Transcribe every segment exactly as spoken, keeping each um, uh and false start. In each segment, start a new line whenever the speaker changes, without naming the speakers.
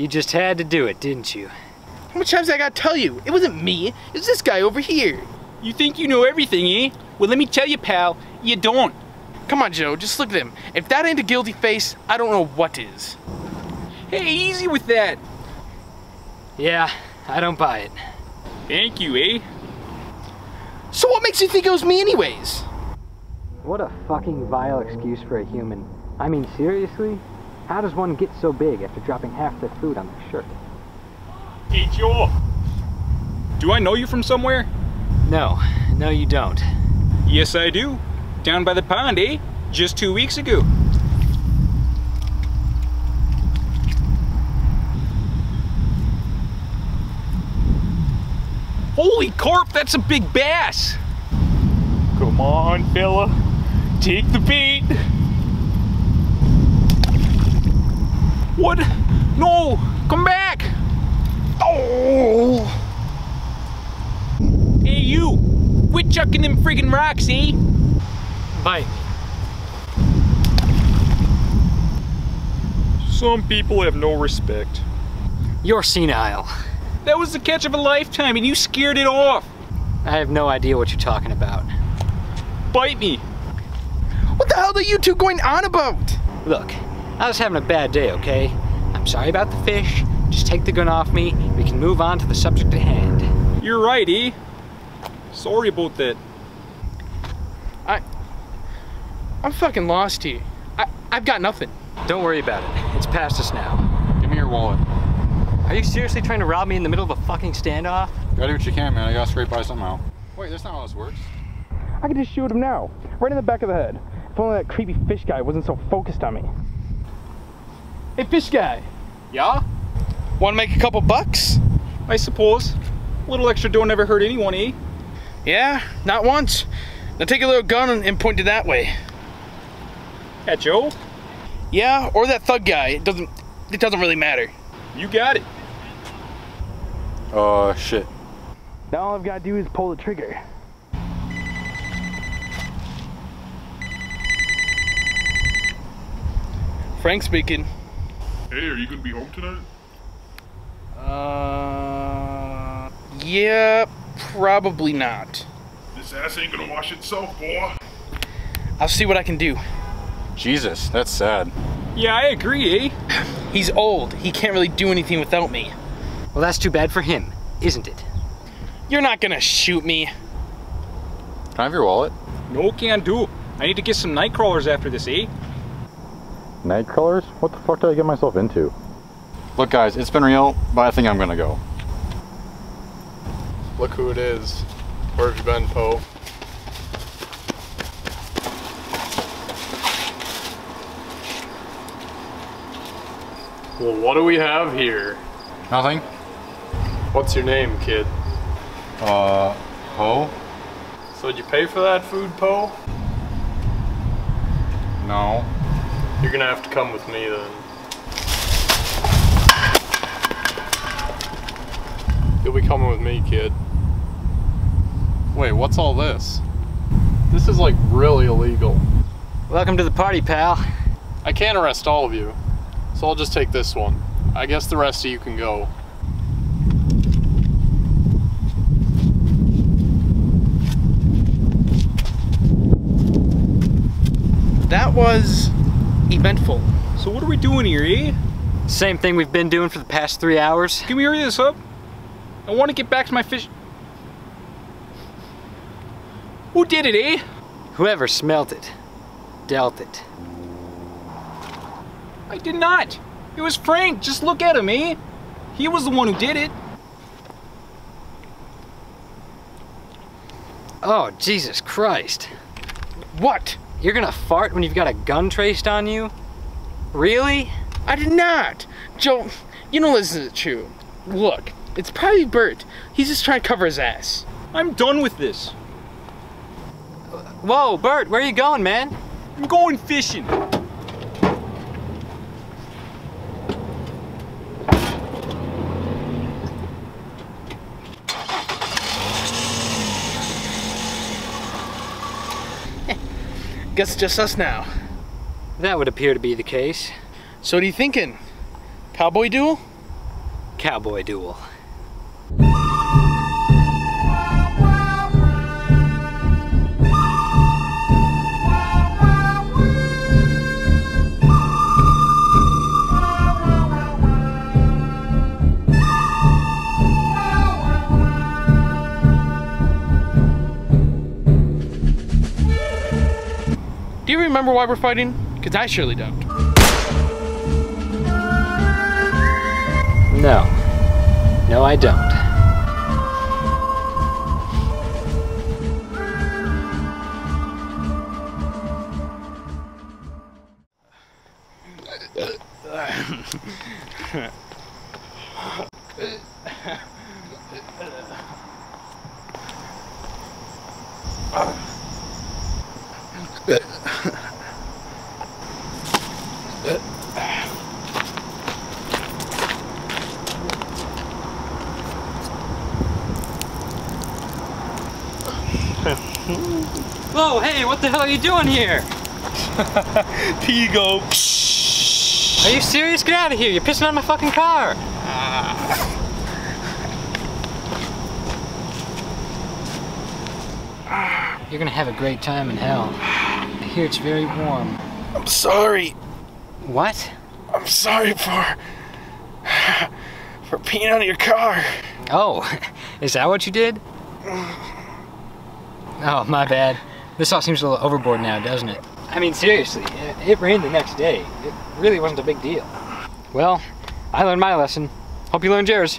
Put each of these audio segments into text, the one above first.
You just had to do it, didn't you?
How much times I gotta tell you? It wasn't me. It's this guy over here.
You think you know everything, eh? Well, let me tell you, pal, you don't.
Come on, Joe, just look at him. If that ain't a guilty face, I don't know what is.
Hey, easy with that.
Yeah, I don't buy it.
Thank you, eh?
So what makes you think it was me anyways?
What a fucking vile excuse for a human. I mean, seriously? How does one get so big after dropping half their food on their shirt?
Hey, Joe. Do I know you from somewhere?
No, no you don't.
Yes, I do. Down by the pond, eh? Just two weeks ago. Holy carp, that's a big bass! Come on, fella. Take the bait. What? No! Come back! Oh! Hey, you! Quit chucking them friggin' rocks, eh?
Bite me.
Some people have no respect.
You're senile.
That was the catch of a lifetime and you scared it off.
I have no idea what you're talking about.
Bite me.
What the hell are you two going on about?
Look, I was having a bad day, okay? I'm sorry about the fish. Just take the gun off me. We can move on to the subject at hand.
You're right, eh? Sorry about that.
I... I'm fucking lost here. I, I've got nothing.
Don't worry about it. It's past us now.
Give me your wallet.
Are you seriously trying to rob me in the middle of a fucking standoff?
Gotta do what you can, man. I gotta scrape by somehow. Wait, that's not how this works.
I could just shoot him now. Right in the back of the head. If only that creepy fish guy wasn't so focused on me. Hey, fish guy.
Yeah?
Want to make a couple bucks?
I suppose. A little extra dough never hurt anyone, eh?
Yeah, not once. Now take a little gun and, and point it that way.
At Joe?
Yeah, or that thug guy. It doesn't, it doesn't really matter.
You got it.
Uh, shit.
Now all I've got to do is pull the trigger. Frank speaking.
Hey, are you gonna be home tonight?
Uh, yeah, probably not.
This ass ain't gonna wash itself, boy.
I'll see what I can do.
Jesus, that's sad.
Yeah, I agree, eh?
He's old. He can't really do anything without me.
Well, that's too bad for him, isn't it?
You're not gonna shoot me.
Can I have your wallet?
No can do. I need to get some night crawlers after this, eh?
Night crawlers? What the fuck did I get myself into? Look guys, it's been real, but I think I'm gonna go.
Look who it is. Where have you been, Poe? Well, what do we have here?
Nothing?
What's your name, kid?
Uh, Poe?
So did you pay for that food, Poe?
No.
You're gonna have to come with me then. You'll be coming with me, kid. Wait, what's all this? This is like really illegal.
Welcome to the party, pal.
I can't arrest all of you, so I'll just take this one. I guess the rest of you can go.
That was eventful.
So what are we doing here, eh?
Same thing we've been doing for the past three hours.
Can we hurry this up? I want to get back to my fish. Who did it, eh?
Whoever smelt it, dealt it.
I did not. It was Frank. Just look at him, eh? He was the one who did it.
Oh, Jesus Christ.
What?
You're gonna fart when you've got a gun traced on you? Really?
I did not. Joe, you know this isn't true. Look, it's probably Burt. He's just trying to cover his ass.
I'm done with this.
Whoa, Burt, where are you going, man?
I'm going fishing.
Guess it's just us now.
That would appear to be the case.
So what are you thinking? Cowboy duel?
cowboy duel.
Do you remember why we're fighting? Because I surely don't.
No. No, I don't. Whoa, hey, what the hell are you doing here?
Here you go.
Are you serious? Get out of here, you're pissing on my fucking car. You're gonna have a great time in hell. I hear it's very warm.
I'm sorry.
What?
I'm sorry for for peeing on your car.
Oh, is that what you did? Oh, my bad. This all seems a little overboard now, doesn't it? I mean, seriously, it, it rained the next day. It really wasn't a big deal. Well, I learned my lesson. Hope you learned yours.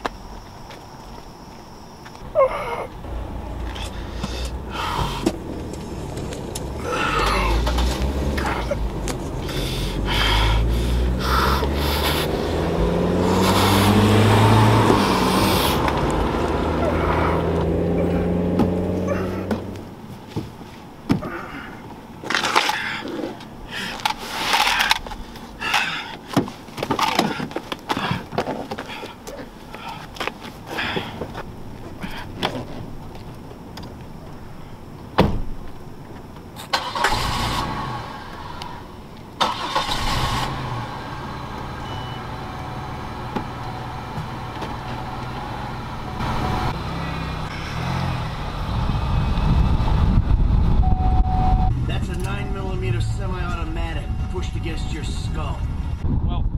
Semi-automatic pushed against your skull.
Well,